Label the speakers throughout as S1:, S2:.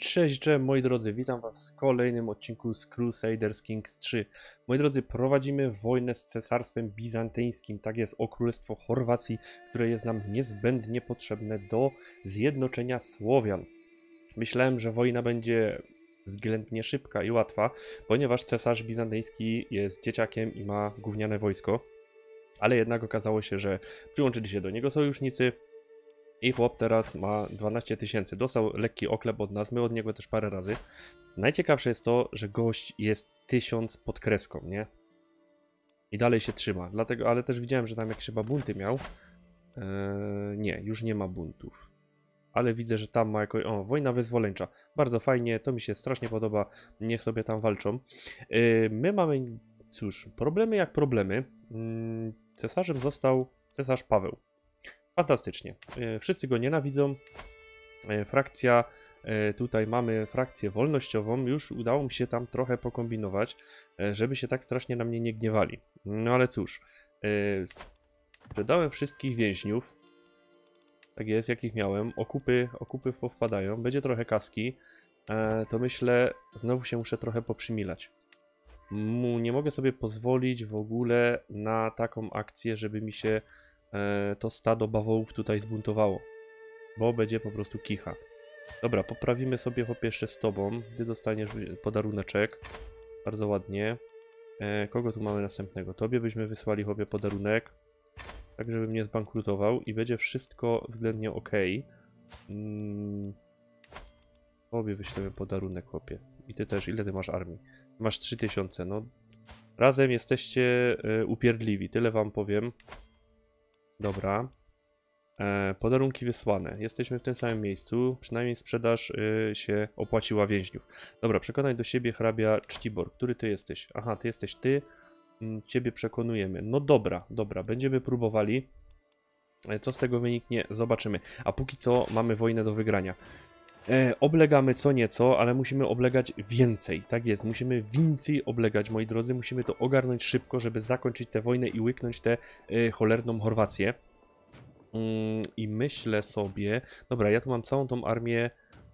S1: Cześć, moi drodzy, witam was w kolejnym odcinku z Crusaders Kings 3. Moi drodzy, prowadzimy wojnę z Cesarstwem Bizantyjskim, tak jest, o Królestwo Chorwacji, które jest nam niezbędnie potrzebne do zjednoczenia Słowian. Myślałem, że wojna będzie względnie szybka i łatwa, ponieważ Cesarz Bizantyjski jest dzieciakiem i ma gówniane wojsko, ale jednak okazało się, że przyłączyli się do niego sojusznicy. I chłop teraz ma 12 000. Dostał lekki oklep od nas, my od niego też parę razy. Najciekawsze jest to, że gość jest 1000 pod kreską, nie? I dalej się trzyma. Dlatego, ale też widziałem, że tam jakieś chyba bunty miał. Nie, już nie ma buntów. Ale widzę, że tam ma jakoś... O, wojna wyzwoleńcza. Bardzo fajnie, to mi się strasznie podoba. Niech sobie tam walczą. My mamy, cóż, problemy jak problemy. Cesarzem został cesarz Paweł. Fantastycznie. Wszyscy go nienawidzą. Frakcja, tutaj mamy frakcję wolnościową. Już udało mi się tam trochę pokombinować, żeby się tak strasznie na mnie nie gniewali. No ale cóż, sprzedałem wszystkich więźniów. Tak jest, jakich miałem. Okupy powpadają. Będzie trochę kaski. To myślę, znowu się muszę trochę poprzymilać. Nie mogę sobie pozwolić w ogóle na taką akcję, żeby mi się to stado bawołów tutaj zbuntowało, bo będzie po prostu kicha. Dobra, poprawimy sobie chłopie jeszcze z tobą, ty dostaniesz podaruneczek, bardzo ładnie. Kogo tu mamy następnego? Tobie byśmy wysłali chłopie podarunek, tak żebym nie zbankrutował i będzie wszystko względnie ok. Tobie wyślemy podarunek chłopie i ty też, ile ty masz armii? Masz 3000, no razem jesteście upierdliwi, tyle wam powiem. Dobra. Podarunki wysłane. Jesteśmy w tym samym miejscu. Przynajmniej sprzedaż się opłaciła więźniów. Dobra, przekonaj do siebie hrabia Czcibor. Który ty jesteś? Aha, ty jesteś ty. Ciebie przekonujemy. No dobra, dobra. Będziemy próbowali. Co z tego wyniknie? Zobaczymy. A póki co mamy wojnę do wygrania. Oblegamy co nieco, ale musimy oblegać więcej. Tak jest, musimy więcej oblegać, moi drodzy. Musimy to ogarnąć szybko, żeby zakończyć tę wojnę i łyknąć tę cholerną Chorwację. I myślę sobie... Dobra, ja tu mam całą tą armię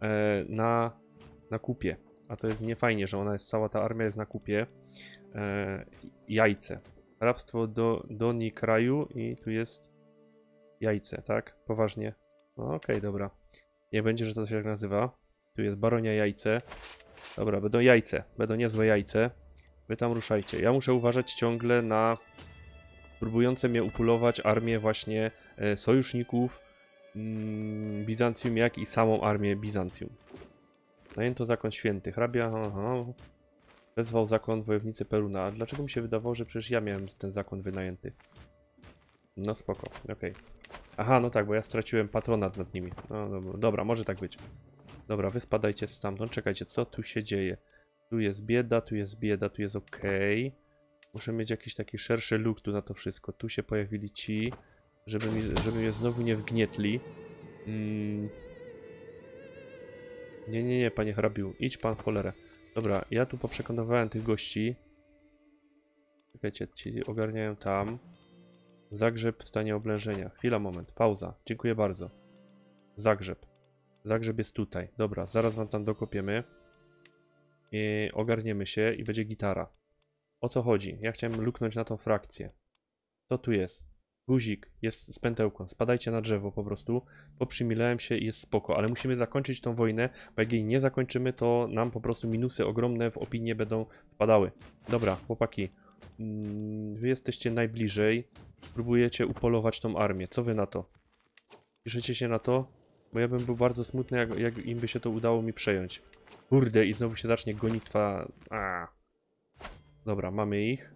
S1: na kupie. A to jest niefajnie, że ona jest, cała ta armia jest na kupie. Jajce. Hrabstwo Doni kraju i tu jest jajce, tak? Poważnie. No, okej, dobra. Nie będzie, że to się tak nazywa. Tu jest baronia jajce. Dobra, będą jajce. Będą niezłe jajce. Wy tam ruszajcie. Ja muszę uważać ciągle na próbujące mnie upulować armię właśnie sojuszników Bizancjum, jak i samą armię Bizancjum. Najęto zakon święty. Hrabia wezwał zakon wojownicy Peruna. A dlaczego mi się wydawało, że przecież ja miałem ten zakon wynajęty? No spoko, okej. Aha, no tak, bo ja straciłem patronat nad nimi. No dobra, może tak być. Dobra, wy spadajcie stamtąd. Czekajcie, co tu się dzieje? Tu jest bieda, tu jest bieda, tu jest okej. Muszę mieć jakiś taki szerszy look tu na to wszystko. Tu się pojawili ci, żeby mnie znowu nie wgnietli. Nie, panie hrabiu. Idź pan w cholerę. Dobra, ja tu poprzekonywałem tych gości. Czekajcie, ci ogarniają tam. Zagrzeb w stanie oblężenia. Chwila, moment. Pauza. Dziękuję bardzo. Zagrzeb. Zagrzeb jest tutaj. Dobra, zaraz wam tam dokopiemy. I ogarniemy się i będzie gitara. O co chodzi? Ja chciałem luknąć na tą frakcję. Co tu jest? Guzik jest z pętełką. Spadajcie na drzewo po prostu. Poprzymilałem się i jest spoko. Ale musimy zakończyć tą wojnę, bo jak jej nie zakończymy, to nam po prostu minusy ogromne w opinię będą wpadały. Dobra, chłopaki. Wy jesteście najbliżej. Próbujecie upolować tą armię. Co wy na to? Piszecie się na to? Bo ja bym był bardzo smutny, jak im by się to udało mi przejąć. Kurde, i znowu się zacznie gonitwa. Dobra, mamy ich.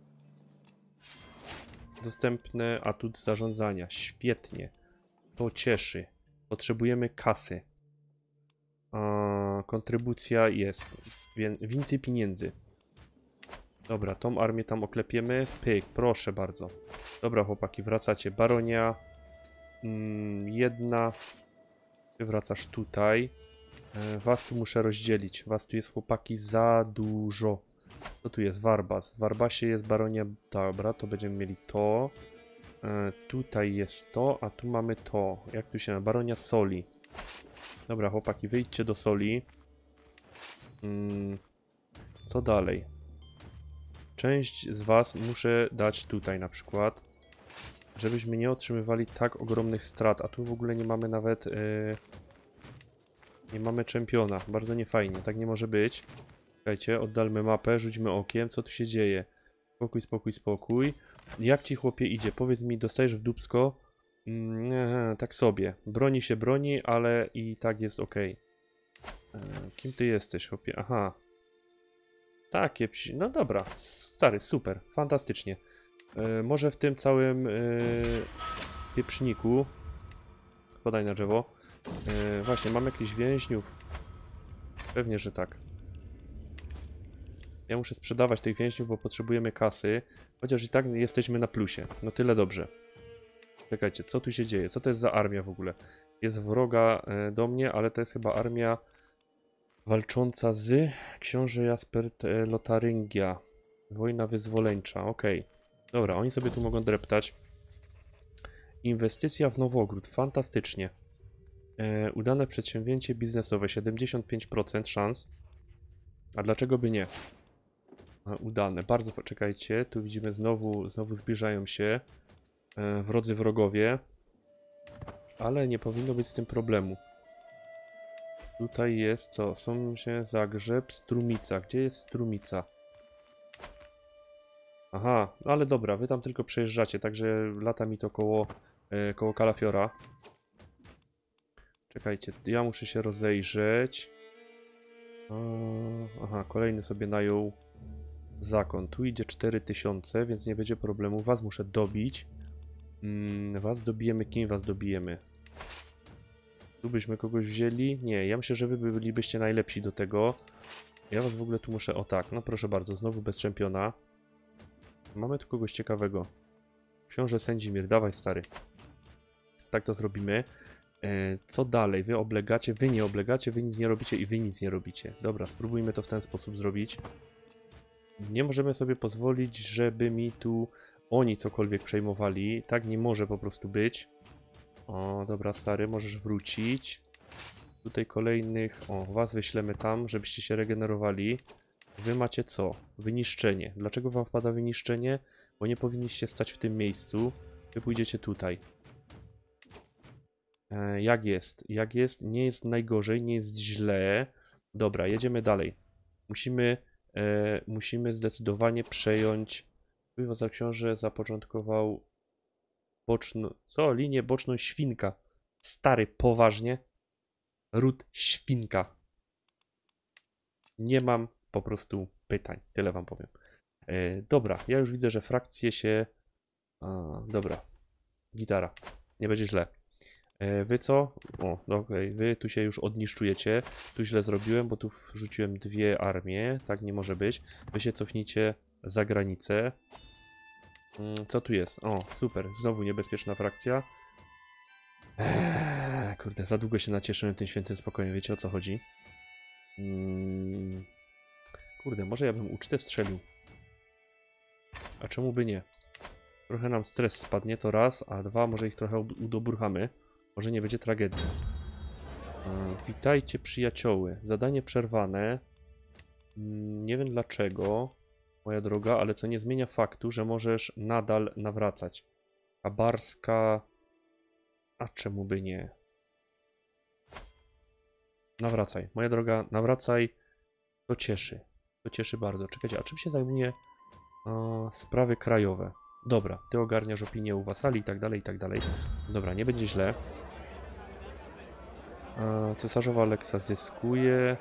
S1: Dostępny atut zarządzania. Świetnie. To cieszy. Potrzebujemy kasy. Kontrybucja jest. Więcej pieniędzy. Dobra, tą armię tam oklepiemy. Pyk, proszę bardzo. Dobra, chłopaki, wracacie. Baronia. Jedna. Ty wracasz tutaj. Was tu muszę rozdzielić. Was tu jest, chłopaki, za dużo. Co tu jest? Warbas. W Warbasie jest baronia. Dobra, to będziemy mieli to. Tutaj jest to, a tu mamy to. Jak tu się nazywa? Baronia soli. Dobra, chłopaki, wyjdźcie do soli. Co dalej? Część z was muszę dać tutaj na przykład, żebyśmy nie otrzymywali tak ogromnych strat, a tu w ogóle nie mamy nawet, nie mamy czempiona, bardzo niefajnie, tak nie może być. Czekajcie, oddalmy mapę, rzućmy okiem, co tu się dzieje. Spokój, spokój, spokój. Jak ci chłopie idzie? Powiedz mi, dostajesz w dupsko? Tak sobie. Broni się broni, ale i tak jest ok. Kim ty jesteś, chłopie? Aha. Takie psi... No dobra, stary, super, fantastycznie. Może w tym całym pieprzniku... Podaj na drzewo. Właśnie, mam jakichś więźniów. Pewnie, że tak. Ja muszę sprzedawać tych więźniów, bo potrzebujemy kasy. Chociaż i tak jesteśmy na plusie. No tyle dobrze. Czekajcie, co tu się dzieje? Co to jest za armia w ogóle? Jest wroga do mnie, ale to jest chyba armia walcząca z książę Jaspert Lotaryngia. Wojna wyzwoleńcza, okej. Dobra, oni sobie tu mogą dreptać. Inwestycja w Nowogród, fantastycznie. Udane przedsięwzięcie biznesowe, 75% szans. A dlaczego by nie? Udane, bardzo, poczekajcie, tu widzimy znowu zbliżają się wrodzy wrogowie. Ale nie powinno być z tym problemu. Tutaj jest co? Są się Zagrzeb, Strumica. Gdzie jest Strumica? Aha, no ale dobra, wy tam tylko przejeżdżacie, także lata mi to koło Kalafiora. Czekajcie, ja muszę się rozejrzeć. Aha, kolejny sobie najął zakon. Tu idzie 4000, więc nie będzie problemu. Was muszę dobić. Was dobijemy. Kim was dobijemy? Tu byśmy kogoś wzięli? Nie, ja myślę, że wy bylibyście najlepsi do tego. Ja was w ogóle tu muszę... O tak, no proszę bardzo, znowu bez czempiona. Mamy tu kogoś ciekawego. Książę Sędzimir, dawaj stary. Tak to zrobimy. Co dalej? Wy oblegacie, wy nie oblegacie, wy nic nie robicie i wy nic nie robicie. Dobra, spróbujmy to w ten sposób zrobić. Nie możemy sobie pozwolić, żeby mi tu oni cokolwiek przejmowali. Tak nie może po prostu być. O, dobra stary, możesz wrócić. Tutaj kolejnych... O, was wyślemy tam, żebyście się regenerowali. Wy macie co? Wyniszczenie. Dlaczego wam wpada wyniszczenie? Bo nie powinniście stać w tym miejscu. Wy pójdziecie tutaj. Jak jest? Jak jest? Nie jest najgorzej, nie jest źle. Dobra, jedziemy dalej. Musimy zdecydowanie przejąć... Za książę zapoczątkował boczną... Co? Linię boczną Świnka. Stary, poważnie? Ród Świnka. Nie mam po prostu pytań. Tyle wam powiem. Dobra, ja już widzę, że frakcje się... dobra. Gitara. Nie będzie źle. Wy co? O, no okej. Wy tu się już odniszczujecie. Tu źle zrobiłem, bo tu wrzuciłem dwie armie. Tak nie może być. Wy się cofnijcie za granicę. Co tu jest? O, super. Znowu niebezpieczna frakcja. Kurde, za długo się nacieszyłem tym świętym spokojem. Wiecie, o co chodzi? Kurde, może ja bym ucztę strzelił. A czemu by nie? Trochę nam stres spadnie, to raz, a dwa, może ich trochę udoburchamy. Może nie będzie tragedii. Witajcie przyjacioły. Zadanie przerwane. Nie wiem dlaczego, moja droga, ale co nie zmienia faktu, że możesz nadal nawracać. Kabarska... A czemu by nie? Nawracaj. Moja droga, nawracaj. To cieszy. To cieszy bardzo. Czekajcie, a czym się zajmuje sprawy krajowe? Dobra, ty ogarniasz opinię u wasali i tak dalej, i tak dalej. Dobra, nie będzie źle. Cesarzowa Aleksa zyskuje.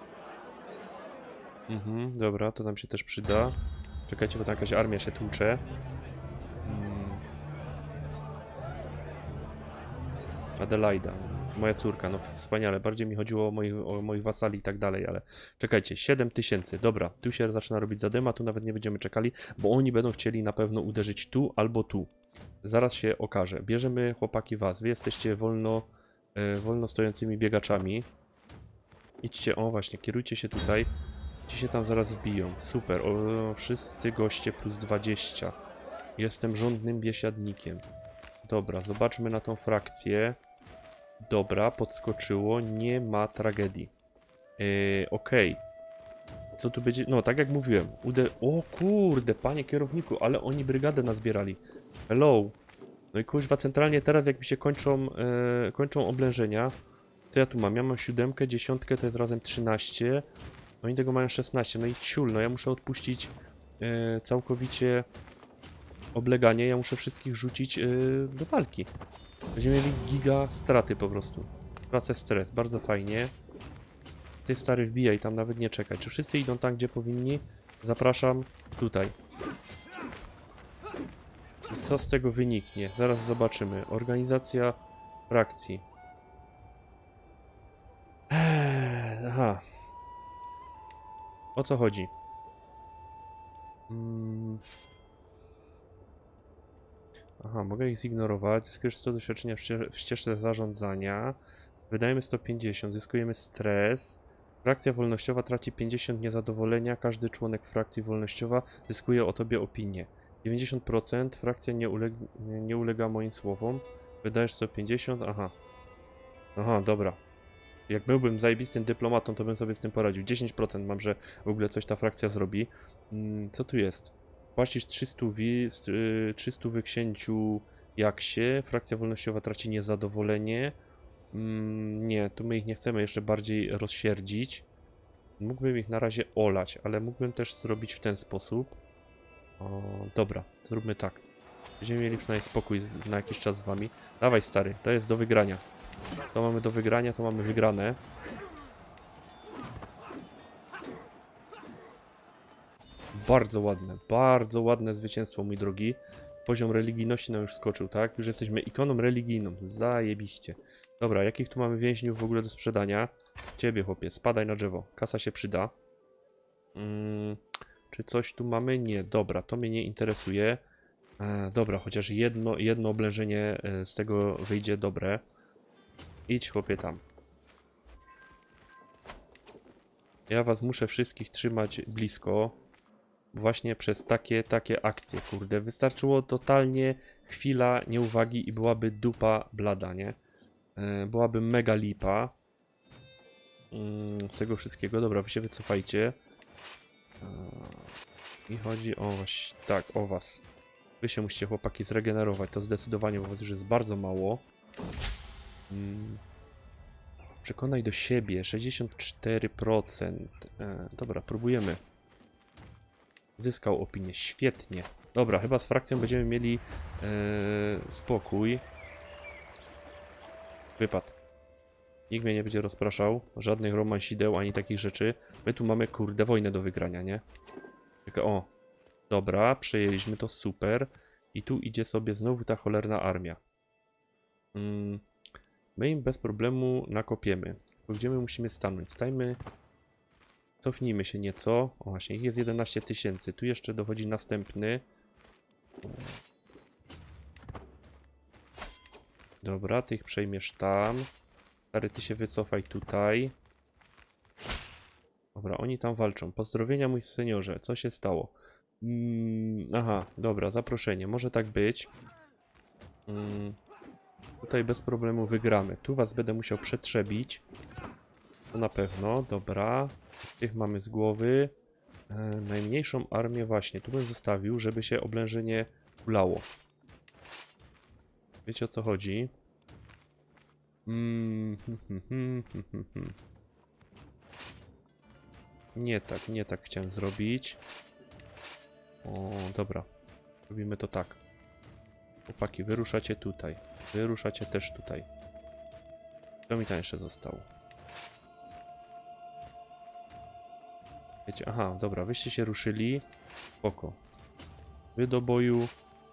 S1: Dobra, to nam się też przyda. Czekajcie, bo tam jakaś armia się tłucze. Adelaida, moja córka, no wspaniale. Bardziej mi chodziło o moich wasali i tak dalej, ale czekajcie, 7000, dobra, tu się zaczyna robić zadyma, tu nawet nie będziemy czekali, bo oni będą chcieli na pewno uderzyć tu albo tu. Zaraz się okaże. Bierzemy, chłopaki, was. Wy jesteście wolno stojącymi biegaczami. Idźcie, o właśnie, kierujcie się tutaj. Ci się tam zaraz wbiją. Super, wszyscy goście plus 20. Jestem rządnym biesiadnikiem. Dobra, zobaczmy na tą frakcję. Dobra, podskoczyło, nie ma tragedii. Okej. co tu będzie? No, tak jak mówiłem. O kurde, panie kierowniku, ale oni brygadę nazbierali. Hello. No i kuźwa, centralnie teraz jak mi się kończą oblężenia. Co ja tu mam? Ja mam 7, 10, to jest razem 13. Oni tego mają 16. No i ciul, no ja muszę odpuścić całkowicie obleganie. Ja muszę wszystkich rzucić do walki. Będziemy mieli giga straty po prostu. Pracę stres, bardzo fajnie. Ty stary wbijaj, tam nawet nie czekać. Czy wszyscy idą tam, gdzie powinni? Zapraszam tutaj. I co z tego wyniknie? Zaraz zobaczymy. Organizacja frakcji. Aha. O co chodzi? Aha, mogę ich zignorować. Zyskujesz 100 doświadczenia w ścieżce zarządzania. Wydajemy 150, zyskujemy stres. Frakcja wolnościowa traci 50 niezadowolenia. Każdy członek frakcji wolnościowa zyskuje o tobie opinię. 90%. Frakcja nie ulega moim słowom. Wydajesz 150. Aha. Aha, dobra. Jak byłbym zajebistym dyplomatą, to bym sobie z tym poradził. 10% mam, że w ogóle coś ta frakcja zrobi. Co tu jest? Płacisz 300 księciu Jaksie. Frakcja wolnościowa traci niezadowolenie. Nie, tu my ich nie chcemy jeszcze bardziej rozsierdzić. Mógłbym ich na razie olać, ale mógłbym też zrobić w ten sposób. O, dobra, zróbmy tak. Będziemy mieli przynajmniej spokój na jakiś czas z wami. Dawaj stary, to jest do wygrania. To mamy do wygrania, to mamy wygrane. Bardzo ładne zwycięstwo, mój drogi. Poziom religijności nam już skoczył, tak? Już jesteśmy ikoną religijną, zajebiście. Dobra, jakich tu mamy więźniów w ogóle do sprzedania? Ciebie, chłopie, spadaj na drzewo, kasa się przyda. Czy coś tu mamy? Nie, dobra, to mnie nie interesuje. Dobra, chociaż jedno oblężenie z tego wyjdzie dobre. Idź, chłopie, tam. Ja was muszę wszystkich trzymać blisko. Właśnie przez takie akcje, kurde. Wystarczyło totalnie chwila nieuwagi i byłaby dupa blada, nie? Byłaby mega lipa. Z tego wszystkiego. Dobra, wy się wycofajcie. I chodzi o was, tak, o was. Wy się musicie, chłopaki, zregenerować. To zdecydowanie, bo was już jest bardzo mało. Przekonaj do siebie, 64%. Dobra, próbujemy. Zyskał opinię, świetnie. Dobra, chyba z frakcją będziemy mieli spokój. Wypad. Nikt mnie nie będzie rozpraszał. Żadnych romansideł, ani takich rzeczy. My tu mamy, kurde, wojnę do wygrania, nie? Tylko, o. Dobra, przejęliśmy to, super. I tu idzie sobie znowu ta cholerna armia. My im bez problemu nakopiemy. Bo gdzie my musimy stanąć? Stajmy... Cofnijmy się nieco. O właśnie, ich jest 11 000. Tu jeszcze dochodzi następny. Dobra, ty ich przejmiesz tam. Stary, ty się wycofaj tutaj. Dobra, oni tam walczą. Pozdrowienia, mój seniorze. Co się stało? Aha, dobra, zaproszenie. Może tak być. Tutaj bez problemu wygramy. Tu was będę musiał przetrzebić. To na pewno, dobra. Tych mamy z głowy. Najmniejszą armię właśnie tu bym zostawił, żeby się oblężenie ulało. Wiecie, o co chodzi? Nie tak chciałem zrobić. O, dobra. Robimy to tak. Chłopaki, wyruszacie tutaj. Wyruszacie też tutaj. Co mi tam jeszcze zostało? Wiecie, aha, dobra, wyście się ruszyli. Spoko. Wy do boju.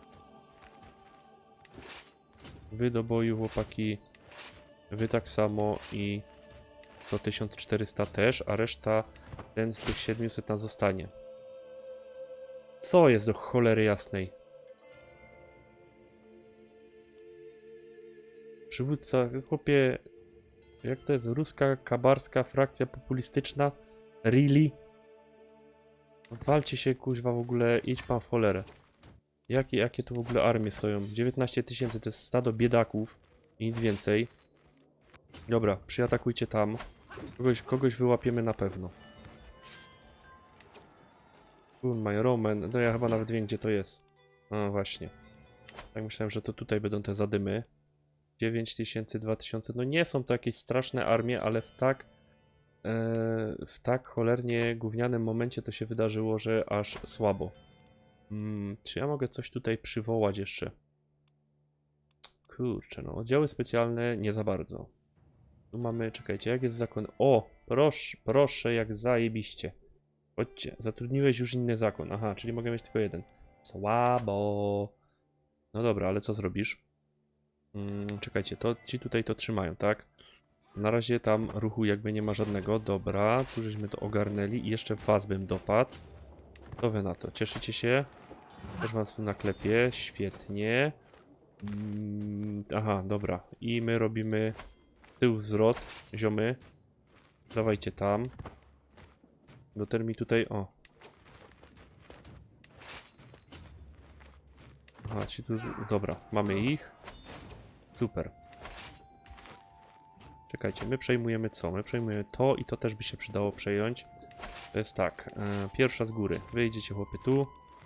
S1: Wy do boju, chłopaki. Wy tak samo i to 1400 też, a reszta ten z tych 700 tam zostanie. Co jest do cholery jasnej? Przywódca, chłopie, jak to jest? Ruska, kabarska frakcja populistyczna? Really? Walcie się, kuźwa, w ogóle, idź pan w cholerę. Jakie tu w ogóle armie stoją? 19 000 to jest stado biedaków i nic więcej. Dobra, przyatakujcie tam. Kogoś wyłapiemy na pewno. My Roman. No ja chyba nawet wiem, gdzie to jest. No właśnie. Tak myślałem, że to tutaj będą te zadymy. 9000, 2000. No nie są to jakieś straszne armie, ale w tak cholernie gównianym momencie to się wydarzyło, że aż słabo. Czy ja mogę coś tutaj przywołać jeszcze? Kurczę, no oddziały specjalne nie za bardzo. Tu mamy, czekajcie, jak jest zakon? O, proszę, proszę, jak zajebiście. Chodźcie, zatrudniłeś już inny zakon. Aha, czyli mogę mieć tylko jeden. Słabo. No dobra, ale co zrobisz? Czekajcie, to ci tutaj to trzymają, tak? Na razie tam ruchu jakby nie ma żadnego. Dobra, tu żeśmy to ogarnęli i jeszcze was bym dopadł. Co wy na to? Cieszycie się? Też was tu naklepię. Świetnie. Aha, dobra. I my robimy tył zwrot, ziomy. Dawajcie tam. Doter mi tutaj, o. Aha, ci tu, dobra, mamy ich. Super. Czekajcie, my przejmujemy co? My przejmujemy to i to też by się przydało przejąć. To jest tak, pierwsza z góry. Wyjdziecie chłopy tu.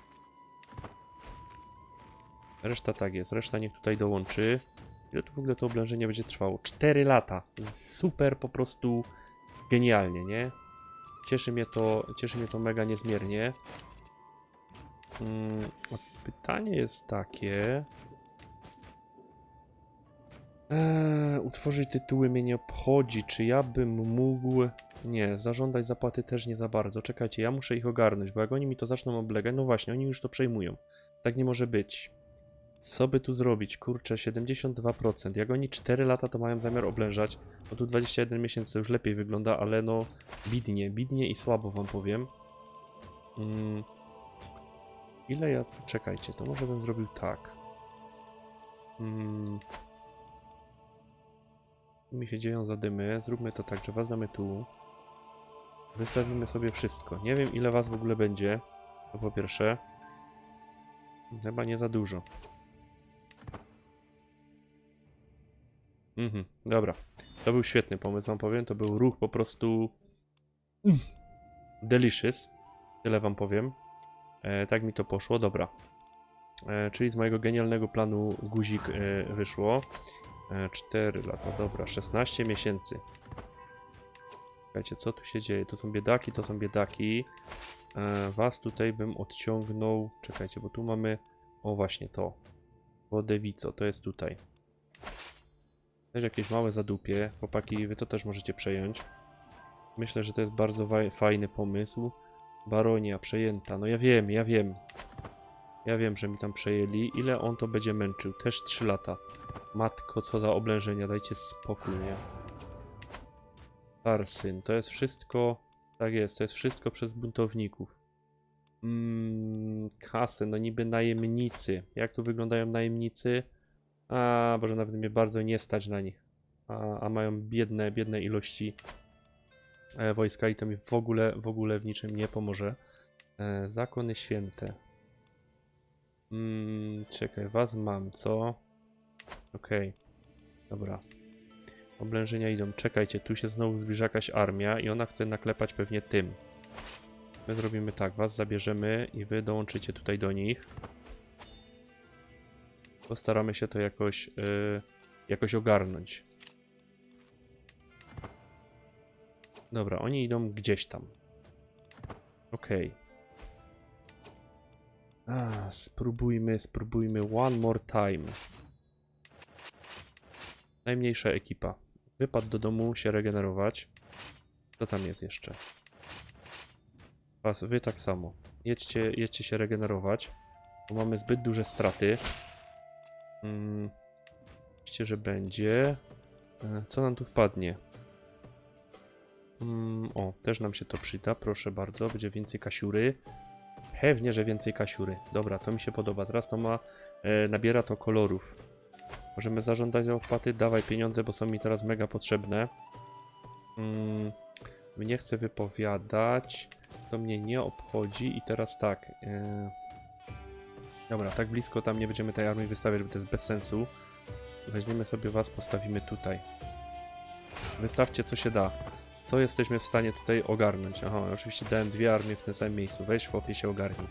S1: Reszta tak jest, reszta niech tutaj dołączy. Ile tu w ogóle to oblężenie będzie trwało? 4 lata. Super, po prostu genialnie, nie? Cieszy mnie to mega niezmiernie. Pytanie jest takie. Utworzyć tytuły mnie nie obchodzi. Czy ja bym mógł... Nie, zażądać zapłaty też nie za bardzo. Czekajcie, ja muszę ich ogarnąć, bo jak oni mi to zaczną oblegać... No właśnie, oni już to przejmują. Tak nie może być. Co by tu zrobić? Kurczę, 72%. Jak oni 4 lata to mają zamiar oblężać, no tu 21 miesięcy to już lepiej wygląda, ale no bidnie i słabo wam powiem. Ile ja... Czekajcie, to może bym zrobił tak. Mi się dzieją zadymy. Zróbmy to tak, że was damy tu. Wystawimy sobie wszystko. Nie wiem, ile was w ogóle będzie. To po pierwsze. Chyba nie za dużo. Dobra. To był świetny pomysł, wam powiem. To był ruch po prostu... delicious. Tyle wam powiem. Tak mi to poszło. Dobra. Czyli z mojego genialnego planu guzik wyszło. 4 lata, dobra, 16 miesięcy. Słuchajcie, co tu się dzieje? To są biedaki, to są biedaki. Was tutaj bym odciągnął. Czekajcie, bo tu mamy... O, właśnie to. Wodewico, to jest tutaj. Też jakieś małe zadupie. Chłopaki, wy to też możecie przejąć. Myślę, że to jest bardzo fajny pomysł. Baronia przejęta. No ja wiem, ja wiem. Ja wiem, że mi tam przejęli. Ile on to będzie męczył? Też 3 lata. Matko, co za oblężenia. Dajcie spokój, nie? Tarsyn. To jest wszystko... Tak jest, to jest wszystko przez buntowników. Kasy, no niby najemnicy. Jak tu wyglądają najemnicy? Boże, nawet mnie bardzo nie stać na nich. A mają biedne ilości wojska i to mi w ogóle w niczym nie pomoże. Zakony święte. Czekaj, was mam, co? Okej. Dobra. Oblężenia idą. Czekajcie, tu się znowu zbliża jakaś armia i ona chce naklepać pewnie tym. My zrobimy tak, was zabierzemy i wy dołączycie tutaj do nich. Postaramy się to jakoś ogarnąć. Dobra, oni idą gdzieś tam. Okej. Spróbujmy one more time. Najmniejsza ekipa. Wypadł do domu się regenerować. Co tam jest jeszcze? Wy tak samo. Jedźcie się regenerować. Bo mamy zbyt duże straty. Myślę, że będzie. Co nam tu wpadnie? O, też nam się to przyda. Proszę bardzo. Będzie więcej kasiury. Pewnie, że więcej kasiury. Dobra, to mi się podoba. Teraz to nabiera to kolorów. Możemy zażądać opłaty. Dawaj pieniądze, bo są mi teraz mega potrzebne. Nie chcę wypowiadać. To mnie nie obchodzi. I teraz tak. Dobra, tak blisko tam nie będziemy tej armii wystawiać, bo to jest bez sensu. Weźmiemy sobie was, postawimy tutaj. Wystawcie co się da. Co jesteśmy w stanie tutaj ogarnąć? Aha, oczywiście dałem 2 armie w tym samym miejscu. Weź, chłopie, się ogarnij.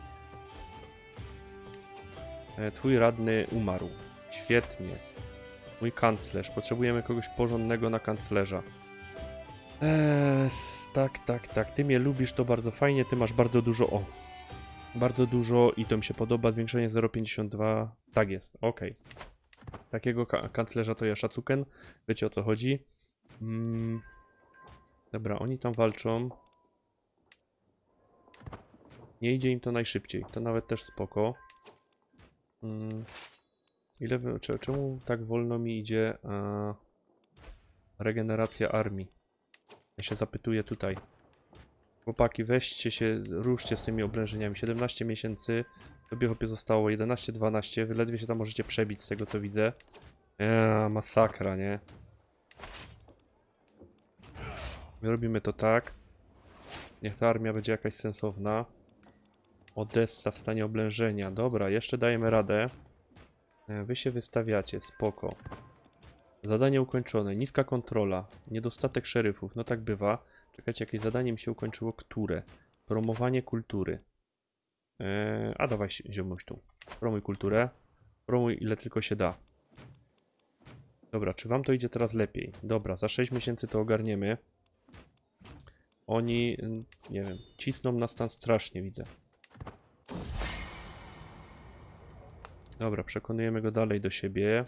S1: Twój radny umarł. Świetnie. Mój kanclerz. Potrzebujemy kogoś porządnego na kanclerza. Tak. Ty mnie lubisz, to bardzo fajnie. Ty masz bardzo dużo. O. Bardzo dużo i to mi się podoba. Zwiększenie 0,52. Tak jest. Ok. Takiego kanclerza to ja szacuken. Wiecie, o co chodzi. Dobra, oni tam walczą. Nie idzie im to najszybciej. To nawet też spoko. Czemu tak wolno mi idzie regeneracja armii? Ja się zapytuję tutaj. Chłopaki, weźcie się, ruszcie z tymi oblężeniami. 17 miesięcy. Tobie chłopie zostało 11, 12. Wy ledwie się tam możecie przebić z tego, co widzę. Masakra, nie? My robimy to tak. Niech ta armia będzie jakaś sensowna. Odessa w stanie oblężenia. Dobra, jeszcze dajemy radę. Wy się wystawiacie, spoko. Zadanie ukończone. Niska kontrola. Niedostatek szeryfów. No tak bywa. Czekajcie, jakieś zadanie mi się ukończyło. Które? Promowanie kultury. A dawaj, ziomuś tu. Promuj kulturę. Promuj ile tylko się da. Dobra, czy wam to idzie teraz lepiej? Dobra, za 6 miesięcy to ogarniemy. Oni, nie wiem, cisną nas tam strasznie, widzę. Dobra, przekonujemy go dalej do siebie.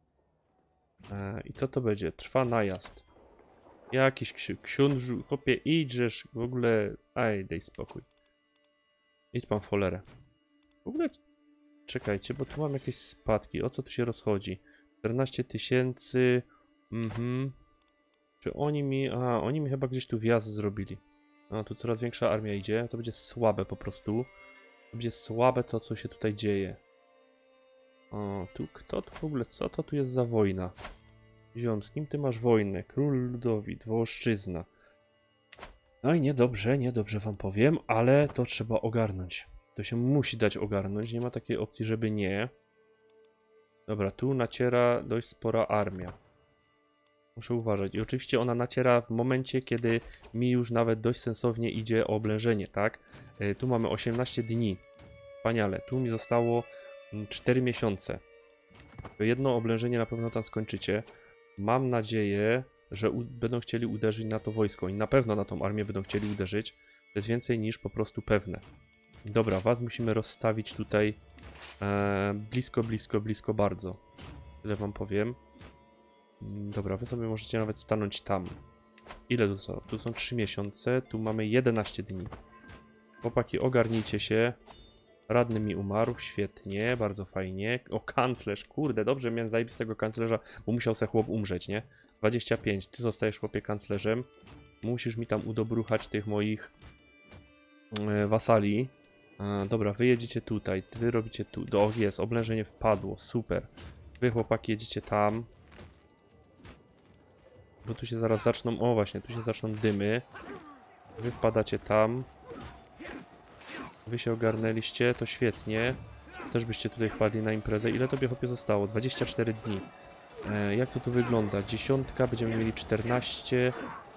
S1: I co to będzie? Trwa najazd. Jakiś książę, chłopie, idźesz w ogóle... Aj, daj spokój. Idź pan w cholerę. W ogóle... Czekajcie, bo tu mam jakieś spadki. O co tu się rozchodzi? 14 000... Czy oni mi... oni mi chyba gdzieś tu wjazd zrobili. Tu coraz większa armia idzie. To będzie słabe po prostu. To będzie słabe to, co się tutaj dzieje. Tu kto tu w ogóle... Co to tu jest za wojna? Ziom, z kim ty masz wojnę? Król Ludowit, Wołoszczyzna. No i niedobrze wam powiem, ale to trzeba ogarnąć. To się musi dać ogarnąć, nie ma takiej opcji, żeby nie. Dobra, tu naciera dość spora armia. Muszę uważać. I oczywiście ona naciera w momencie, kiedy mi już nawet dość sensownie idzie o oblężenie, tak? Tu mamy 18 dni. Wspaniale. Tu mi zostało 4 miesiące. To jedno oblężenie na pewno tam skończycie. Mam nadzieję, że będą chcieli uderzyć na to wojsko. I na pewno na tą armię będą chcieli uderzyć. To jest więcej niż po prostu pewne. Dobra, was musimy rozstawić tutaj blisko bardzo. Tyle wam powiem. Dobra, wy sobie możecie nawet stanąć tam. Ile tu są? Tu są 3 miesiące, tu mamy 11 dni. Chłopaki, ogarnijcie się. Radny mi umarł, świetnie, bardzo fajnie. O, kanclerz, kurde, dobrze miałem zajebistego kanclerza, bo musiał se chłop umrzeć, nie? 25, ty zostajesz chłopie kanclerzem. Musisz mi tam udobruchać tych moich wasali. Dobra, wy jedziecie tutaj, wy robicie tu. O, jest, oblężenie wpadło, super. Wy chłopaki jedziecie tam. Bo tu się zaraz zaczną, o właśnie, tu się zaczną dymy. Wy wpadacie tam. Wy się ogarnęliście, to świetnie. Też byście tutaj wpadli na imprezę. Ile tobie chłopie zostało? 24 dni. Jak to tu wygląda? 10, będziemy mieli 14.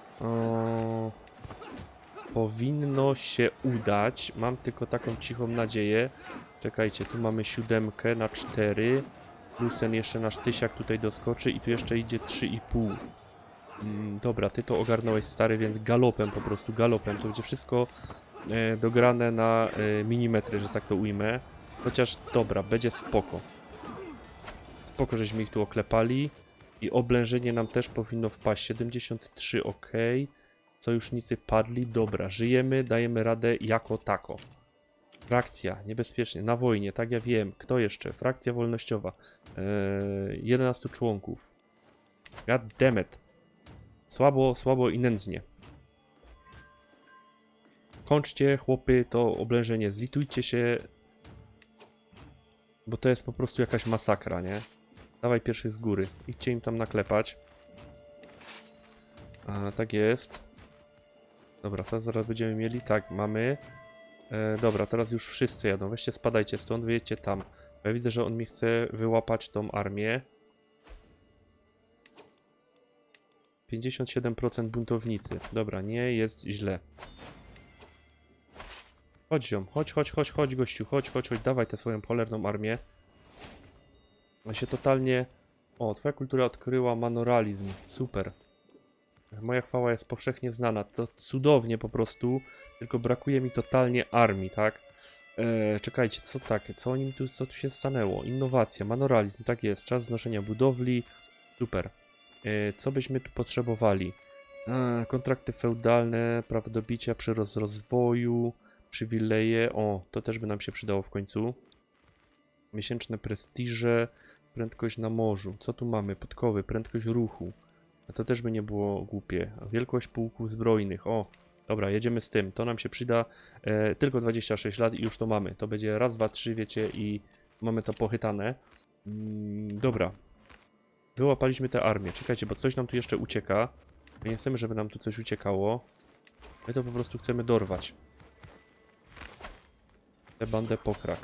S1: Powinno się udać. Mam tylko taką cichą nadzieję. Czekajcie, tu mamy 7 na 4. Plus ten jeszcze nasz tysiak tutaj doskoczy i tu jeszcze idzie 3,5. Dobra, ty to ogarnąłeś stary, więc galopem po prostu, galopem. To będzie wszystko dograne na milimetry, że tak to ujmę. Chociaż dobra, będzie spoko. Spoko, żeśmy ich tu oklepali. I oblężenie nam też powinno wpaść. 73, ok. Sojusznicy padli, dobra. Żyjemy, dajemy radę jako tako. Frakcja, niebezpiecznie, na wojnie, tak ja wiem. Kto jeszcze? Frakcja wolnościowa. 11 członków. God damn it. Słabo i nędznie. Kończcie, chłopy, to oblężenie. Zlitujcie się. Bo to jest po prostu jakaś masakra, nie? Dawaj pierwszych z góry. Idźcie im tam naklepać. Tak jest. Dobra, teraz zaraz będziemy mieli. Tak, mamy. Dobra, teraz już wszyscy jadą. Weźcie, spadajcie stąd, wyjedźcie tam. Ja widzę, że on mi chce wyłapać tą armię. 57% buntownicy. Dobra, nie jest źle. Chodź ziom, chodź gościu, chodź, dawaj tę swoją cholerną armię. On się totalnie... O, twoja kultura odkryła manoralizm, super. Moja chwała jest powszechnie znana, to cudownie po prostu, tylko brakuje mi totalnie armii, tak? Czekajcie, co tu się stanęło? Innowacja, manoralizm, tak jest, czas wznoszenia budowli, super. Co byśmy tu potrzebowali? Kontrakty feudalne, prawo do bicia, przyrost rozwoju, przywileje, o, to też by nam się przydało w końcu. Miesięczne prestiże, prędkość na morzu, co tu mamy? Podkowy, prędkość ruchu, a to też by nie było głupie. Wielkość pułków zbrojnych, o, dobra, jedziemy z tym, to nam się przyda, tylko 26 lat i już to mamy, to będzie raz, dwa, trzy, wiecie, i mamy to pochytane. Dobra, wyłapaliśmy tę armię, czekajcie, bo coś nam tu jeszcze ucieka, my nie chcemy, żeby nam tu coś uciekało, my to po prostu chcemy dorwać. Tę bandę pokrak.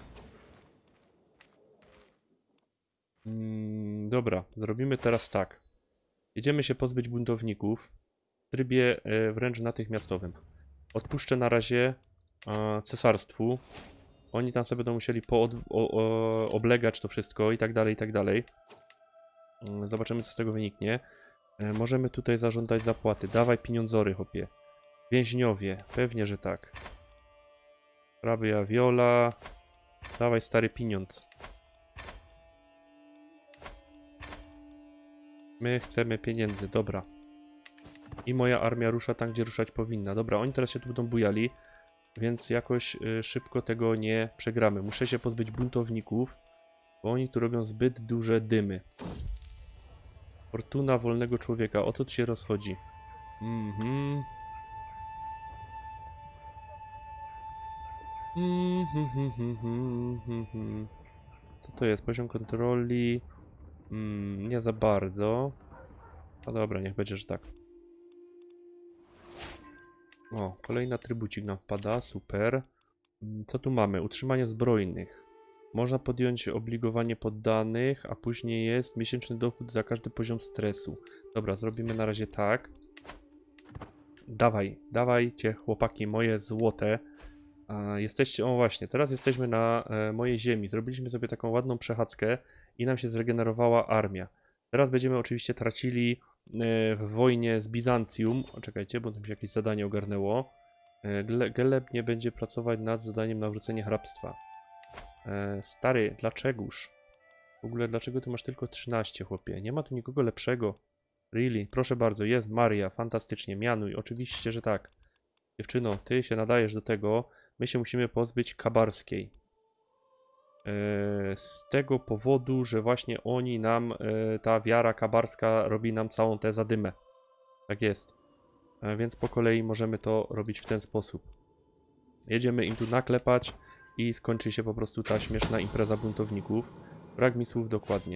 S1: Dobra, zrobimy teraz tak. Jedziemy się pozbyć buntowników w trybie wręcz natychmiastowym. Odpuszczę na razie cesarstwu. Oni tam sobie będą musieli oblegać to wszystko i tak dalej, i tak dalej. Zobaczymy, co z tego wyniknie. Możemy tutaj zażądać zapłaty. Dawaj pieniądzory, chłopie. Więźniowie, pewnie, że tak. Hrabia Viola. Dawaj stary pieniądz. My chcemy pieniędzy, dobra. I moja armia rusza tam, gdzie ruszać powinna. Dobra, oni teraz się tu będą bujali, więc jakoś szybko tego nie przegramy. Muszę się pozbyć buntowników, bo oni tu robią zbyt duże dymy. Fortuna wolnego człowieka. O co tu się rozchodzi? Co to jest? Poziom kontroli? Nie za bardzo. No dobra, niech będzie, że tak. O, kolejny atrybucik nam wpada, super. Co tu mamy? Utrzymanie zbrojnych. Można podjąć obligowanie poddanych, a później jest miesięczny dochód za każdy poziom stresu. Dobra, zrobimy na razie tak. Dawajcie chłopaki moje złote. Jesteście, o właśnie, teraz jesteśmy na mojej ziemi. Zrobiliśmy sobie taką ładną przechadzkę i nam się zregenerowała armia. Teraz będziemy oczywiście tracili w wojnie z Bizancjum. O, czekajcie, bo tam się jakieś zadanie ogarnęło. Geleb nie będzie pracować nad zadaniem nawrócenia hrabstwa. Stary, dlaczegoż? W ogóle dlaczego ty masz tylko 13, chłopie? Nie ma tu nikogo lepszego. Really? Proszę bardzo, jest Maria, fantastycznie, mianuj, oczywiście, że tak. Dziewczyno, ty się nadajesz do tego, my się musimy pozbyć Kabarskiej. Z tego powodu, że właśnie oni nam, ta wiara kabarska robi nam całą tę zadymę. Tak jest. Więc po kolei możemy to robić w ten sposób. Jedziemy im tu naklepać i skończy się po prostu ta śmieszna impreza buntowników. Brak mi słów dokładnie.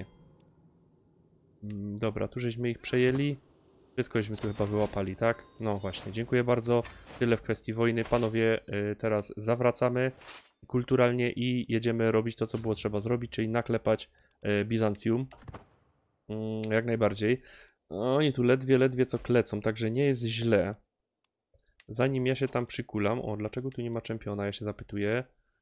S1: Dobra, tu żeśmy ich przejęli. Wszystko żeśmy tu chyba wyłapali, tak? No właśnie, dziękuję bardzo. Tyle w kwestii wojny. Panowie, teraz zawracamy kulturalnie i jedziemy robić to, co było trzeba zrobić, czyli naklepać Bizancjum. Jak najbardziej. Oni tu ledwie co klecą, także nie jest źle. Zanim ja się tam przykulam... O, dlaczego tu nie ma czempiona? Ja się zapytuję.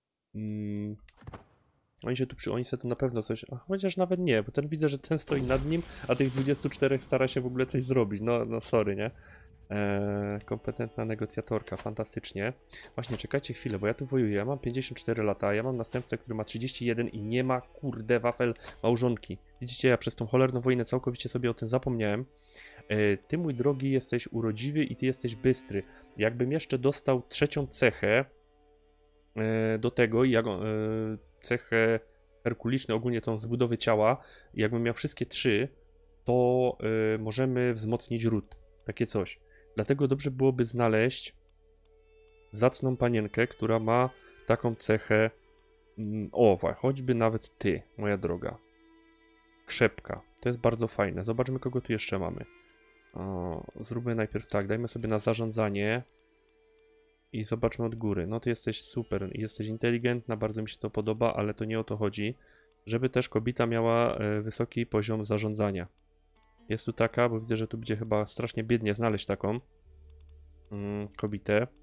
S1: Oni się tu na pewno coś... chociaż nawet nie, bo ten widzę, że ten stoi nad nim, a tych 24 stara się w ogóle coś zrobić. No sorry, nie? Kompetentna negocjatorka, fantastycznie. Właśnie, czekajcie chwilę, bo ja tu wojuję. Ja mam 54 lata, ja mam następcę, który ma 31 i nie ma, kurde, wafel małżonki. Widzicie, ja przez tą cholerną wojnę całkowicie sobie o tym zapomniałem. Ty, mój drogi, jesteś urodziwy i ty jesteś bystry. Jakbym jeszcze dostał trzecią cechę do tego, cechę herkuliczną, ogólnie tą z budowy ciała, jakbym miał wszystkie trzy, to możemy wzmocnić ród. Takie coś. Dlatego dobrze byłoby znaleźć zacną panienkę, która ma taką cechę, choćby nawet ty, moja droga. Krzepka. To jest bardzo fajne. Zobaczmy, kogo tu jeszcze mamy. Zróbmy najpierw tak, dajmy sobie na zarządzanie i zobaczmy od góry. No ty jesteś super, jesteś inteligentna, bardzo mi się to podoba, ale to nie o to chodzi, żeby też kobieta miała wysoki poziom zarządzania. Jest tu taka, bo widzę, że tu będzie chyba strasznie biednie znaleźć taką kobietę.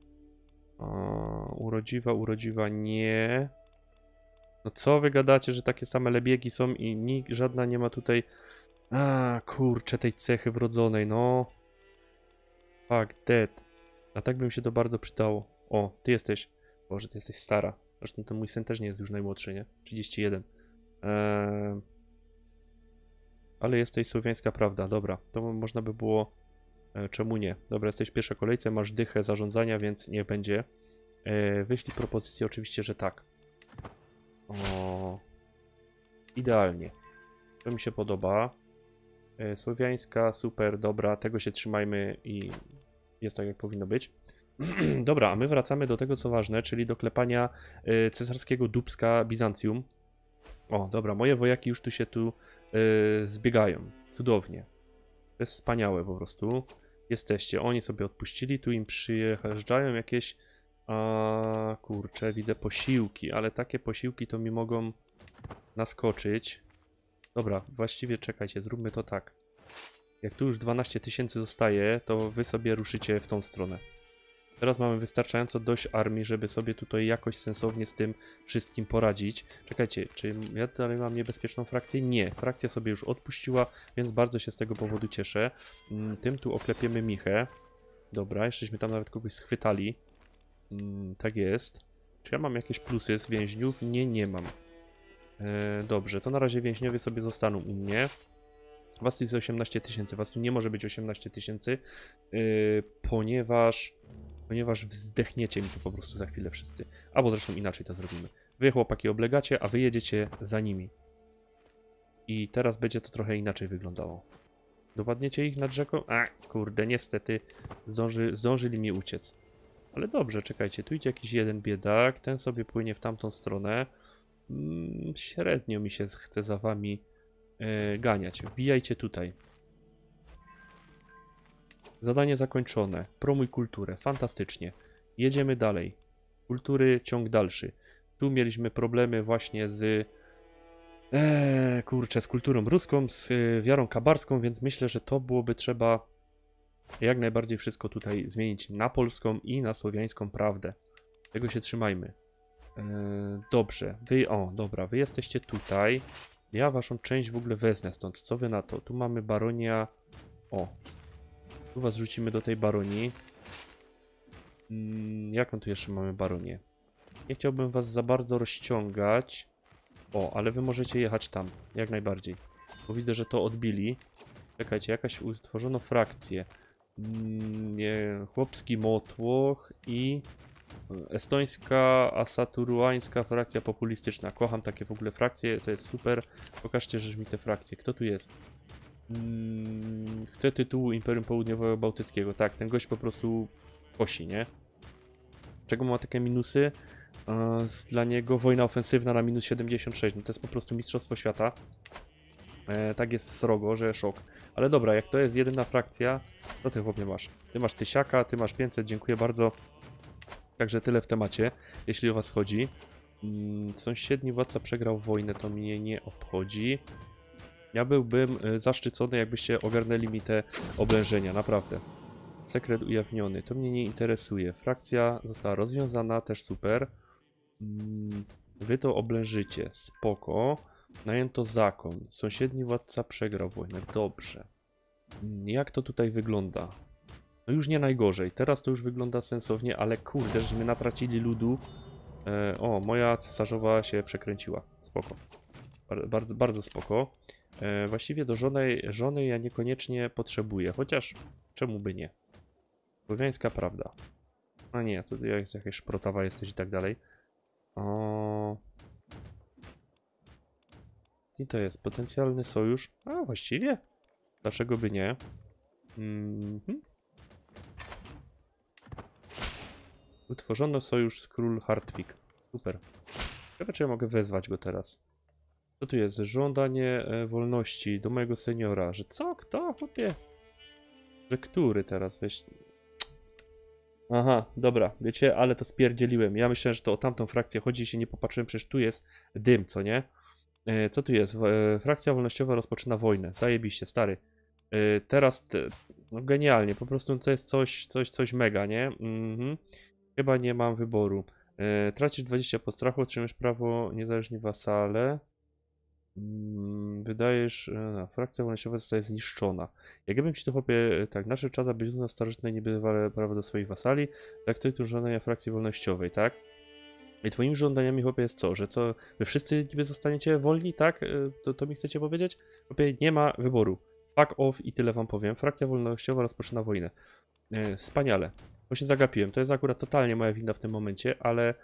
S1: Urodziwa, nie. No co wy gadacie, że takie same lebiegi są i żadna nie ma tutaj... kurczę, tej cechy wrodzonej, no. Fuck, dead. A tak by mi się to bardzo przydało. O, ty jesteś. Boże, ty jesteś stara. Zresztą ten mój syn też nie jest już najmłodszy, nie? 31. Ale jesteś słowiańska prawda, dobra. To można by było... czemu nie? Dobra, jesteś w pierwszej kolejce, masz dychę zarządzania, więc niech będzie. Wyślij propozycję, oczywiście, że tak. O, idealnie. To mi się podoba. Słowiańska, super, dobra, tego się trzymajmy i jest tak, jak powinno być. Dobra, a my wracamy do tego, co ważne, czyli do klepania cesarskiego dupska Bizancjum. O, dobra, moje wojaki już się zbiegają. Cudownie. To jest wspaniałe po prostu. Jesteście, oni sobie odpuścili, tu im przyjeżdżają jakieś... kurczę, widzę posiłki, ale takie posiłki to mi mogą naskoczyć. Dobra, właściwie czekajcie, zróbmy to tak. Jak tu już 12 000 zostaje, to wy sobie ruszycie w tą stronę. Teraz mamy wystarczająco dość armii, żeby sobie tutaj jakoś sensownie z tym wszystkim poradzić. Czekajcie, czy ja dalej mam niebezpieczną frakcję? Nie, frakcja sobie już odpuściła, więc bardzo się z tego powodu cieszę. Tym tu oklepiemy Michę. Dobra, jeszcześmy tam nawet kogoś schwytali. Tak jest. Czy ja mam jakieś plusy z więźniów? Nie, nie mam. Dobrze, to na razie więźniowie sobie zostaną u mnie. Was tu jest 18 000, was tu nie może być 18 000, ponieważ wzdechniecie mi tu po prostu za chwilę wszyscy. Albo zresztą inaczej to zrobimy. Wy chłopaki oblegacie, a wy jedziecie za nimi. I teraz będzie to trochę inaczej wyglądało. Dopadniecie ich nad rzeką? Kurde, niestety zdążyli mi uciec. Ale dobrze, czekajcie, tu idzie jakiś jeden biedak, ten sobie płynie w tamtą stronę. Średnio mi się chce za wami ganiać. Wbijajcie tutaj. Zadanie zakończone. Promuj kulturę. Fantastycznie. Jedziemy dalej. Kultury, ciąg dalszy. Tu mieliśmy problemy właśnie z... kurczę, z kulturą ruską, z wiarą kabarską, więc myślę, że to byłoby trzeba jak najbardziej wszystko tutaj zmienić na polską i na słowiańską prawdę. Tego się trzymajmy. Dobrze. Dobra, wy jesteście tutaj. Ja waszą część w ogóle wezmę stąd. Co wy na to? Tu mamy baronia... Tu was rzucimy do tej baronii. Jaką tu jeszcze mamy baronię? Nie chciałbym was za bardzo rozciągać. Ale wy możecie jechać tam. Jak najbardziej. Bo widzę, że to odbili. Czekajcie, jakaś utworzono frakcję. Chłopski motłoch i... estońska, asaturuańska frakcja populistyczna. Kocham takie w ogóle frakcje, to jest super. Pokażcie, żeż mi te frakcje. Kto tu jest? Chcę tytułu Imperium Południowego Bałtyckiego. Tak, ten gość po prostu kosi, nie? Czego ma takie minusy? Dla niego wojna ofensywna na minus 76. No to jest po prostu mistrzostwo świata. Tak jest srogo, że szok. Ale dobra, jak to jest jedyna frakcja, to ty chłopie masz. Ty masz 1000, ty masz 500, dziękuję bardzo. Także tyle w temacie, jeśli o was chodzi. Sąsiedni władca przegrał wojnę, to mnie nie obchodzi. Ja byłbym zaszczycony, jakbyście ogarnęli mi te oblężenia, naprawdę. Sekret ujawniony, to mnie nie interesuje. Frakcja została rozwiązana, też super. Wy to oblężycie, spoko. Najęto zakon. Sąsiedni władca przegrał wojnę, dobrze. Jak to tutaj wygląda? No już nie najgorzej. Teraz to już wygląda sensownie, ale kurde, żeśmy natracili ludu. Moja cesarzowa się przekręciła. Spoko. Bardzo, bardzo spoko. Właściwie do żony ja niekoniecznie potrzebuję, chociaż czemu by nie? Słowiańska prawda. A nie, to jest jakaś szprotawa jesteś i tak dalej. I to jest potencjalny sojusz. Właściwie? Dlaczego by nie? Utworzono sojusz z król Hartwig. Super. Ciekawe, czy ja mogę wezwać go teraz. Co tu jest? Żądanie wolności do mojego seniora. Że co? Kto? Chłopie? Że który teraz? Weź... Aha, dobra. Wiecie, ale to spierdzieliłem. Ja myślałem, że to o tamtą frakcję chodzi i się nie popatrzyłem. Przecież tu jest dym, co nie? Co tu jest? Frakcja wolnościowa rozpoczyna wojnę. Zajebiście, stary. Teraz, no genialnie, po prostu to jest coś mega, nie? Chyba nie mam wyboru. Tracisz 20 postrachu, otrzymasz prawo niezależni wasale. Wydajesz, no, frakcja wolnościowa zostaje zniszczona. Jakbym ci to chłopie, tak, nasze czas, aby na starożytne niebywale prawo do swoich wasali, tak to jest żądania frakcji wolnościowej, tak? I twoimi żądaniami, chłopie, jest co? Że co, wy wszyscy niby zostaniecie wolni, tak? To mi chcecie powiedzieć? Chłopie, nie ma wyboru. Fuck off i tyle wam powiem. Frakcja wolnościowa rozpoczyna wojnę. Wspaniale. Bo się zagapiłem. To jest akurat totalnie moja wina w tym momencie, ale...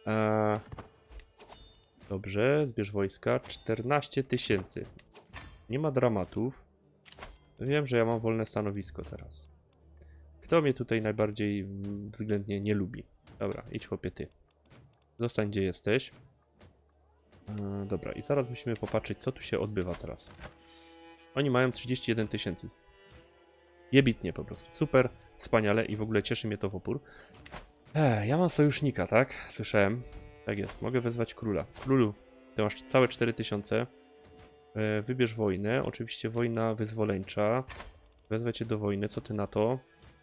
S1: Dobrze, zbierz wojska. 14 000. Nie ma dramatów. Wiem, że ja mam wolne stanowisko teraz. Kto mnie tutaj najbardziej względnie nie lubi? Dobra, idź chłopie ty. Zostań gdzie jesteś. Dobra, i zaraz musimy popatrzeć, co tu się odbywa teraz. Oni mają 31 000. Jebitnie po prostu. Super, wspaniale i w ogóle cieszy mnie to w opór. Ja mam sojusznika, tak? Słyszałem. Tak jest, mogę wezwać króla. Królu, ty masz całe 4000. Wybierz wojnę. Oczywiście wojna wyzwoleńcza. Wezwę cię do wojny, co ty na to?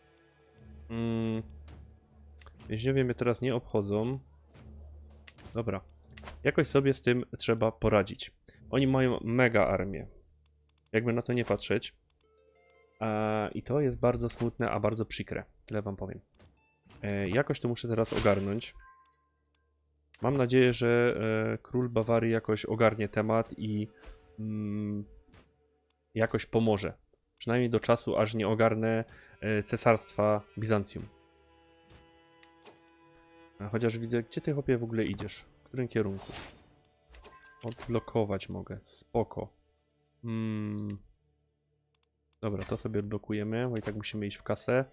S1: Więźniowie mnie teraz nie obchodzą. Dobra. Jakoś sobie z tym trzeba poradzić. Oni mają mega armię. Jakby na to nie patrzeć. I to jest bardzo smutne, a bardzo przykre. Tyle wam powiem. Jakoś to muszę teraz ogarnąć. Mam nadzieję, że król Bawarii jakoś ogarnie temat i jakoś pomoże. Przynajmniej do czasu, aż nie ogarnę cesarstwa Bizancjum. Chociaż widzę, gdzie ty chłopie w ogóle idziesz? W którym kierunku? Odblokować mogę. Spoko. Dobra, to sobie odblokujemy, bo i tak musimy iść w kasę.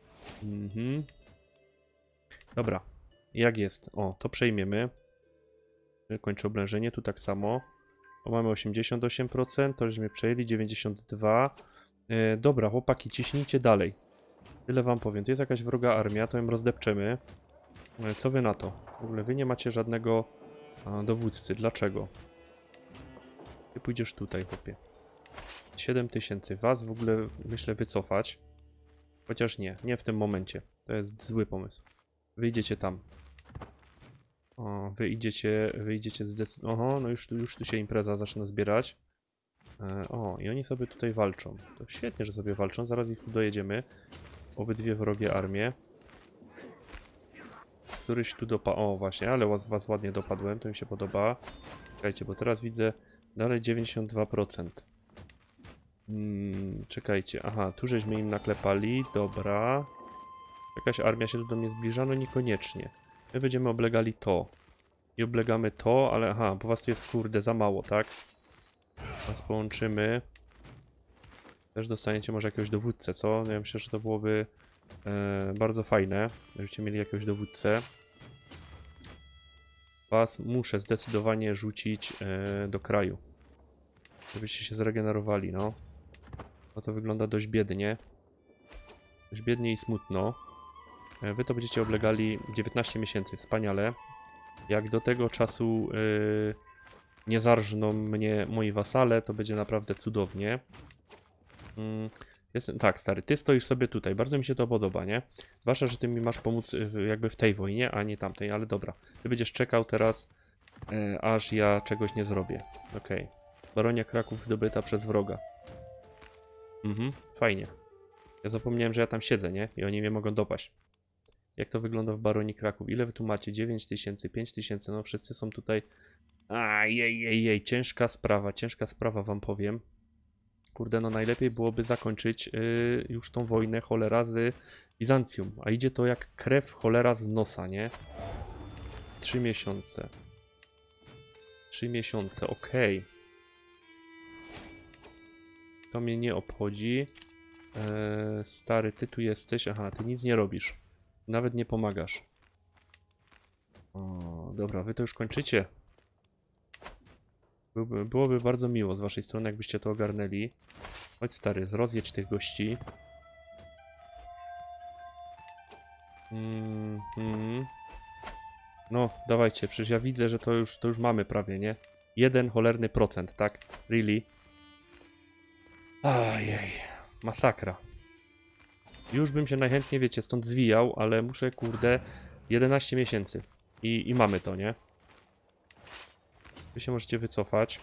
S1: Dobra. Jak jest? O, to przejmiemy. Kończę oblężenie, tu tak samo. O, mamy 88%, to żeśmy przejęli, 92%. Dobra, chłopaki, ciśnijcie dalej. Tyle wam powiem. Tu jest jakaś wroga armia, to ją rozdepczemy. Co wy na to? W ogóle wy nie macie żadnego dowódcy. Dlaczego? Ty pójdziesz tutaj, chłopie. 7000. Was w ogóle myślę wycofać. Chociaż nie w tym momencie. To jest zły pomysł. Wyjdziecie tam. O, wyjdziecie zdecydowanie. Oho, no już tu się impreza zaczyna zbierać. O, i oni sobie tutaj walczą. To świetnie, że sobie walczą. Zaraz ich tu dojedziemy. Obydwie wrogie armie. Któryś tu dopadł. O, właśnie, ale was ładnie dopadłem. To mi się podoba. Czekajcie, bo teraz widzę dalej 92%. Czekajcie. Aha, tu żeśmy im naklepali. Dobra. Jakaś armia się tu do mnie zbliża? No niekoniecznie. My będziemy oblegali to. I oblegamy to, ale aha, bo was tu jest kurde za mało, tak? Was połączymy. Też dostaniecie może jakiegoś dowódcę, co? No ja myślę, że to byłoby bardzo fajne, żebyście mieli jakiegoś dowódcę. Was muszę zdecydowanie rzucić do kraju. Żebyście się zregenerowali, no. No to wygląda dość biednie. Dość biednie i smutno. Wy to będziecie oblegali 19 miesięcy, wspaniale. Jak do tego czasu nie zarżną mnie moi wasale, to będzie naprawdę cudownie. Tak, stary, ty stoisz sobie tutaj. Bardzo mi się to podoba, nie? Zwłaszcza, że ty mi masz pomóc jakby w tej wojnie, a nie tamtej, ale dobra. Ty będziesz czekał teraz, aż ja czegoś nie zrobię. Okej. Baronia Kraków zdobyta przez wroga. Fajnie. Ja zapomniałem, że ja tam siedzę, nie? I oni mnie mogą dopaść. Jak to wygląda w Baronii Kraków? Ile wy tu macie? 9000, 5000, no wszyscy są tutaj. Jej, ciężka sprawa wam powiem. Kurde, no najlepiej byłoby zakończyć już tą wojnę cholera z Bizancjum. A idzie to jak krew cholera z nosa, nie? 3 miesiące. 3 miesiące, okej. To mnie nie obchodzi. Stary, ty tu jesteś. Aha, ty nic nie robisz. Nawet nie pomagasz. O, dobra, wy to już kończycie. Byłoby bardzo miło z waszej strony, jakbyście to ogarnęli. Chodź stary, rozjedź tych gości. No, dawajcie, przecież ja widzę, że to już mamy prawie, nie? 1 cholerny procent, tak? Really? Ajej. Masakra. Już bym się najchętniej, wiecie, stąd zwijał, ale muszę, kurde, 11 miesięcy. I mamy to, nie? Wy się możecie wycofać.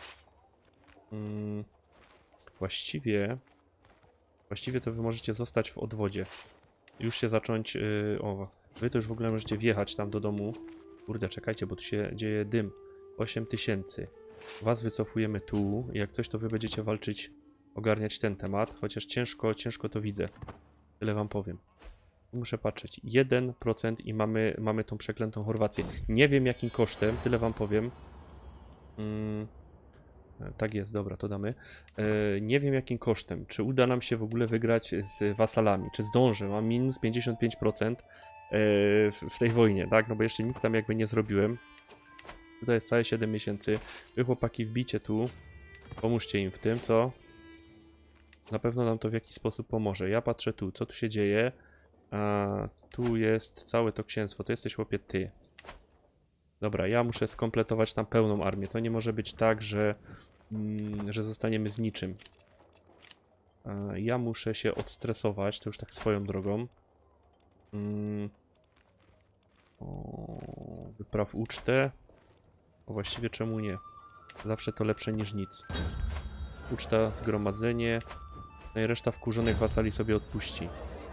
S1: Właściwie to wy możecie zostać w odwodzie. Już się zacząć... wy to już w ogóle możecie wjechać tam do domu. Kurde, czekajcie, bo tu się dzieje dym. 8000. Was wycofujemy tu. Jak coś, to wy będziecie walczyć, ogarniać ten temat. Chociaż ciężko to widzę. Tyle wam powiem. Muszę patrzeć. 1% i mamy tą przeklętą Chorwację. Nie wiem jakim kosztem, tyle wam powiem. Tak jest, dobra, to damy. Nie wiem jakim kosztem. Czy uda nam się w ogóle wygrać z wasalami? Czy zdążę? Mam minus 55% w tej wojnie, tak? No bo jeszcze nic tam jakby nie zrobiłem. Tutaj jest całe 7 miesięcy. Wy chłopaki wbicie tu. Pomóżcie im w tym, co? Na pewno nam to w jakiś sposób pomoże. Ja patrzę tu, co tu się dzieje. A tu jest całe to księstwo. To jesteś chłopie ty. Dobra, ja muszę skompletować tam pełną armię. To nie może być tak, że zostaniemy z niczym. Ja muszę się odstresować, to już tak swoją drogą. Wypraw ucztę. Bo właściwie czemu nie? Zawsze to lepsze niż nic. Uczta, zgromadzenie. No i reszta wkurzonych wasali sobie odpuści.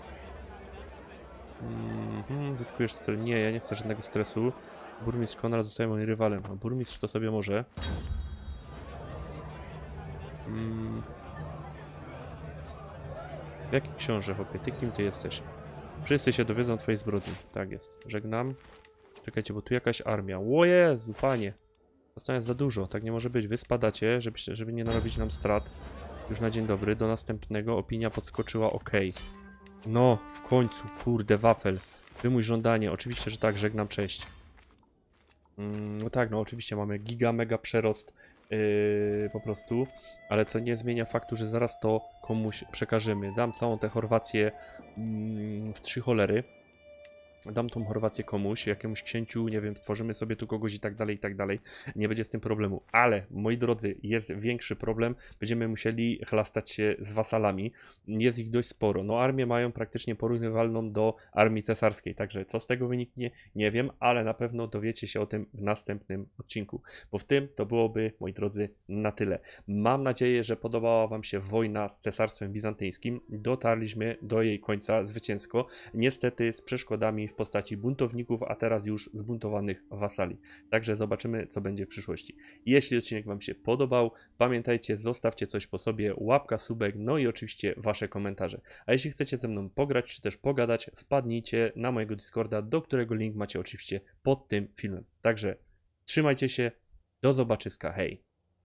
S1: Zyskujesz stres. Nie, ja nie chcę żadnego stresu. Burmistrz Konrad zostaje moim rywalem. A burmistrz to sobie może. Jaki książę, chłopie? Ty kim ty jesteś? Wszyscy się dowiedzą twojej zbrodni. Tak jest. Żegnam. Czekajcie, bo tu jakaś armia. O Jezu, panie. To jest za dużo. Tak nie może być. Wy spadacie, żeby nie narobić nam strat. Już na dzień dobry. Do następnego. Opinia podskoczyła OK. No, w końcu. Kurde, wafel. Wymuś żądanie. Oczywiście, że tak. Żegnam, cześć. No tak, no oczywiście mamy mega przerost po prostu, ale co nie zmienia faktu, że zaraz to komuś przekażemy. Dam całą tę Chorwację w 3 cholery. Dam tą Chorwację komuś, jakiemuś księciu, nie wiem, tworzymy sobie tu kogoś i tak dalej, i tak dalej. Nie będzie z tym problemu. Ale, moi drodzy, jest większy problem. Będziemy musieli chlastać się z wasalami. Jest ich dość sporo. No, armię mają praktycznie porównywalną do armii cesarskiej. Także co z tego wyniknie, nie wiem, ale na pewno dowiecie się o tym w następnym odcinku. Bo w tym to byłoby, moi drodzy, na tyle. Mam nadzieję, że podobała wam się wojna z Cesarstwem Bizantyjskim. Dotarliśmy do jej końca zwycięsko. Niestety z przeszkodami w postaci buntowników, a teraz już zbuntowanych wasali. Także zobaczymy, co będzie w przyszłości. Jeśli odcinek wam się podobał, pamiętajcie, zostawcie coś po sobie, łapka, subek, no i oczywiście wasze komentarze. A jeśli chcecie ze mną pograć, czy też pogadać, wpadnijcie na mojego Discorda, do którego link macie oczywiście pod tym filmem. Także trzymajcie się, do zobaczyska, hej!